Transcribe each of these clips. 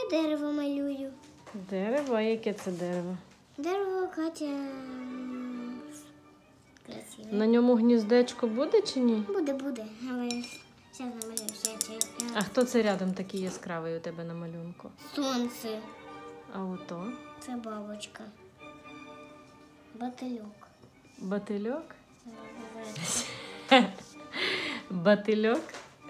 Я дерево малюю. Дерево, а яке це дерево? Дерево Катя красиве. На ньому гніздечко буде чи ні? Буде. Але зараз намалюю ще. А хто це рядом такий яскравий у тебе на малюнку? Сонце. А ото? Це бабочка. Батильок. Батильок? Батильок?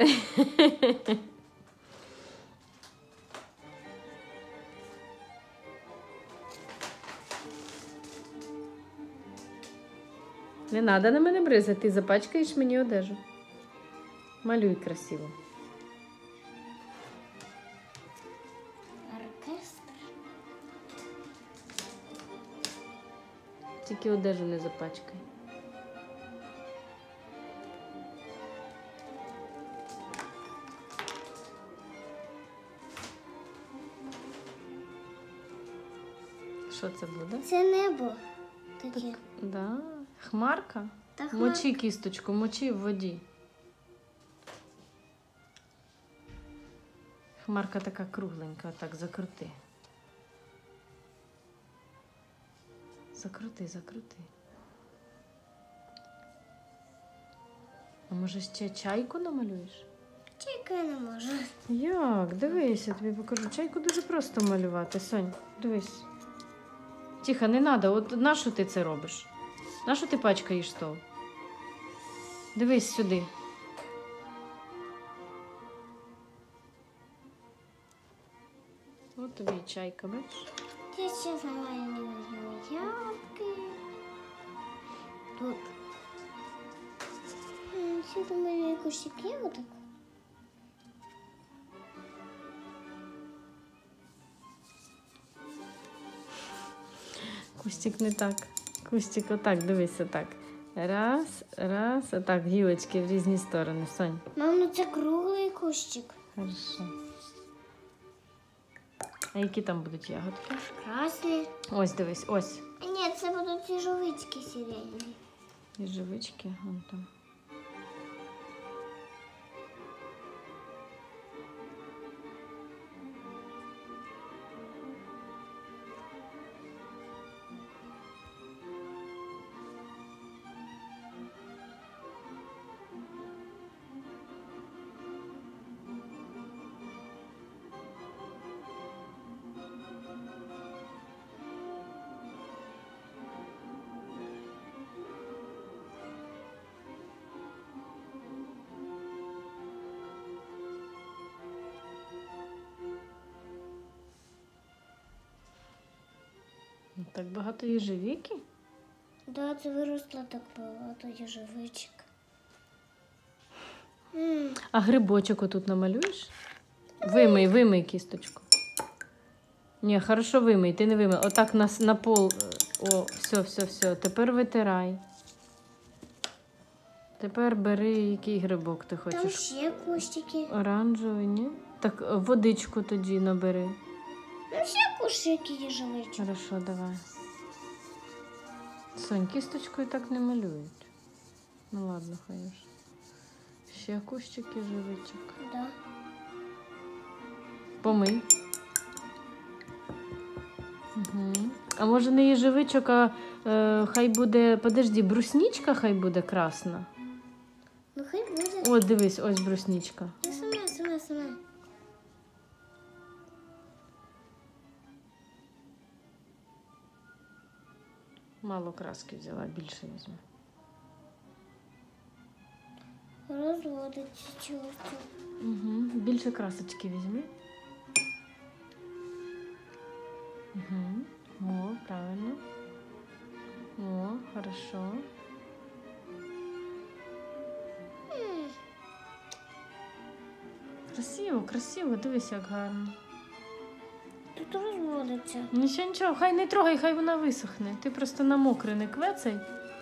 Не треба на мене бризати, ти запачкаєш мені одежу. Малюй красиво. Оркестр. Тільки одежу не запачкай. Що це буде? Це небо. Таке. Да. Хмарка? Та Мочи кісточку, мочи в воді. Хмарка така кругленька, так закрути. Закрути. А може ще чайку намалюєш? Чайка я не можу. Як? Дивись, я тобі покажу. Чайку дуже просто малювати, Сонь. Дивись. Тихо, не треба. От нащо ти це робиш? Нащо ти пачкаєш стол? Дивись сюди. От тобі і чайка, бачиш? Я сейчас намалюю ягодки. Тут. Сейчас намалюю кустик ягодок. Кустик не так. Кустик отак, дивись, отак. Раз, отак, гілочки в різні сторони, Сонь. Мам, ну це круглий кущик. Хорошо. А які там будуть ягодки? Красний. Ось, дивись, ось. Ні, це будуть їжовички сирені. Їжевички, вон там. Так багато їжевіки? Да, це виросло так багато їжовичок. А грибочок отут намалюєш? Вимий кісточку. Ні, хорошо вимий, ти не вимий. Отак на пол. О, все. Тепер витирай. Тепер бери, який грибок ти Там хочеш. ще кустики. Оранжевий, ні? Так водичку тоді набери. Ну, ще кустики їжовичок. Хорошо, давай. Сонь, кісточкою так не малюють. Ну ладно, хай ж. Ще кущики живичок. Да. Помий. Угу. А може не їжевичок, а хай буде, подожди, бруснічка хай буде красна. Ну, хай буде. О, дивись, ось бруснічка. Я сама. Мало краски взяла, більше візьму. Розводиться чорт. Угу. Більше красочки візьми. Угу. О, правильно. О, хорошо. Красиво, дивись, як гарно. Тут розводиться. Нічого, хай не трогай, хай вона висохне. Ти просто на мокре не квецай.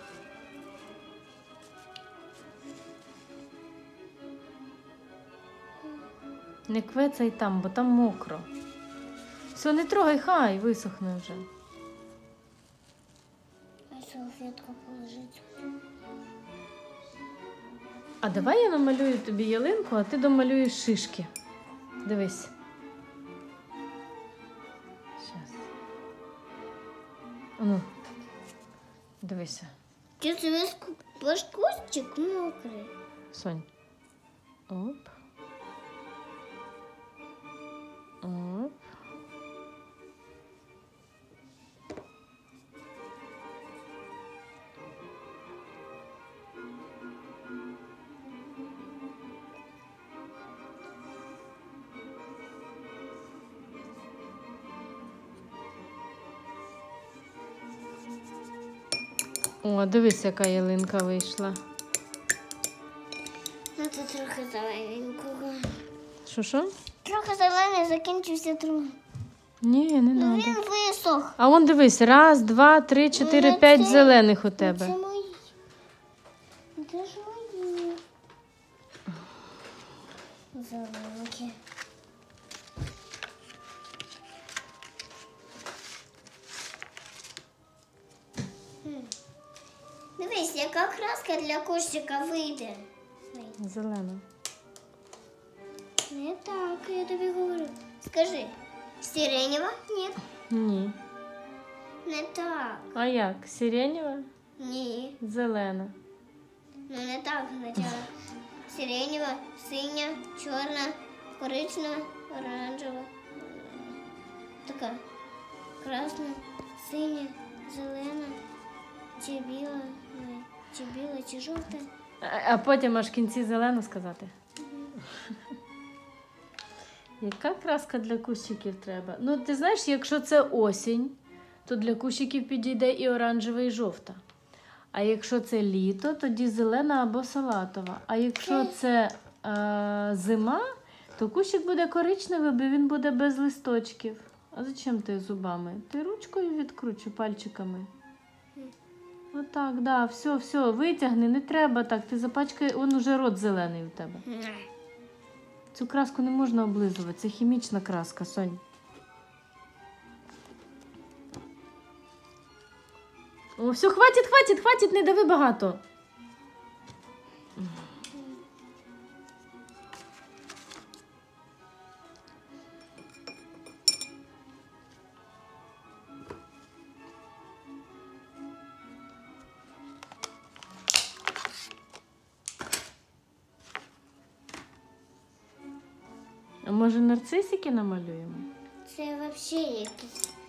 Не квецай там, бо там мокро. Все, не трогай, хай висохне вже. А салфетку положить. А давай я намалюю тобі ялинку, а ти домалюєш шишки. Дивись. Щас. Ну, дивися. Чи це ваш кустик мокрий? Сонь. Оп. Оп. О, дивись, яка ялинка вийшла. Ну, це трохи зелененького. Що? Трохи зелений, закінчився трохи. Ні, не Ну, треба. він висох. А вон дивись, 1, 2, 3, 4, Ну, 5 це- зелених у Це тебе. мої. Це ж мої. Зелененькі. Дивись, яка краска для кущика вийде. Зелена. Не так, я тобі говорю. Скажи, сиренева? Ні. Ні. Не так. А як? Сиренева? Ні. Зелена. Ну не так спочатку. Сиренева, синя, чорна, коричнева, оранжева. Така. Красна, синя, зелена, чи біла, чи біла, чи жовта. А потім аж в кінці зелену сказати. Яка краска для кущиків треба? Ну, ти знаєш, якщо це осінь, то для кущиків підійде і оранжева, і жовта. А якщо це літо, тоді зелена або салатова. А якщо це зима, то кущик буде коричневий, бо він буде без листочків. А зачем ти зубами? Ти ручкою відкручу пальчиками. Отак, да, все, витягни, не треба так. Ти запачкай, он уже рот зелений у тебе. Цю краску не можна облизувати, це хімічна краска, Сонь. О, все, хватить, не дави багато. А може нарцисики намалюємо? Це взагалі якісь.